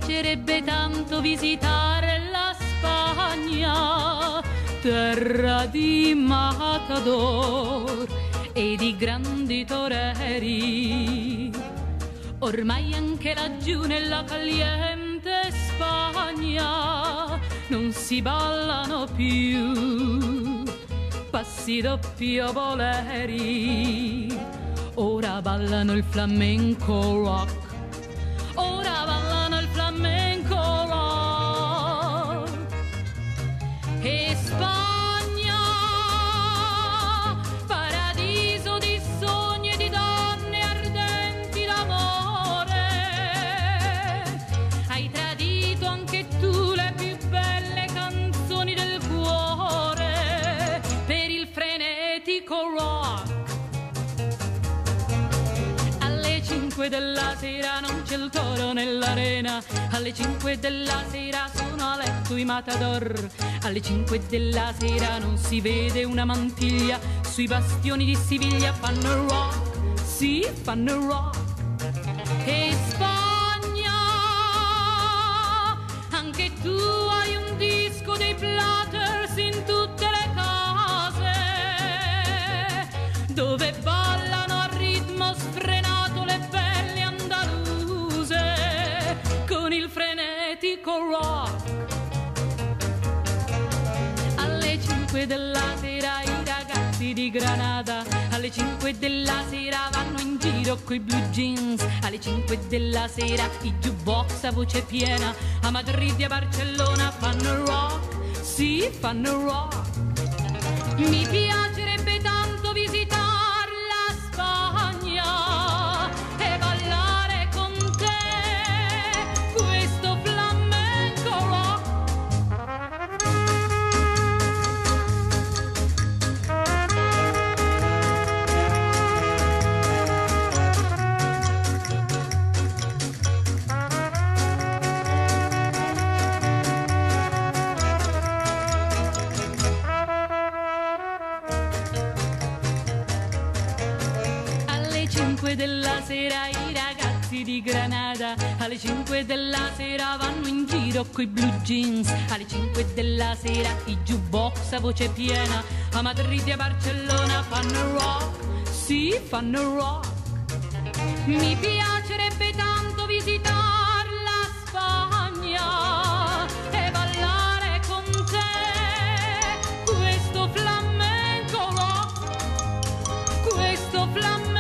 piacerebbe tanto visitare la Spagna, terra di matador e di grandi toreri. Ormai anche laggiù nella caliente Spagna non si ballano più passi doppio boleri. Ora ballano il flamenco rock, ora ballano il flamenco rock. E Spagna, paradiso di sogni e di donne ardenti d'amore, hai tradito anche tu le più belle canzoni del cuore per il frenetico rock. Alle 5 della sera non c'è il toro nell'arena, alle 5 della sera sono a letto i matador, alle 5 della sera non si vede una mantiglia, sui bastioni di Siviglia fanno rock, sì, fanno rock. E Spagna, anche tu hai un disco dei Platters in tutte le case, dove ballano a ritmo sfrenato le belle andaluse con il frenetico rock. Alle 5 della sera i ragazzi di Granada, alle 5 della sera vanno in giro coi blue jeans, alle 5 della sera i jukebox a voce piena a Madrid e a Barcellona fanno rock, sì, fanno rock. Mi piacerebbe tanto visitare la Spagna e ballare con te questo flamenco rock. Alle 5 della sera i ragazzi di Granada, alle 5 della sera vanno in giro coi blue jeans, alle 5 della sera i jukebox a voce piena a Madrid e a Barcellona fanno rock, sì, fanno rock. Mi piacerebbe tanto visitare la Spagna e ballare con te questo flamenco rock, questo flamenco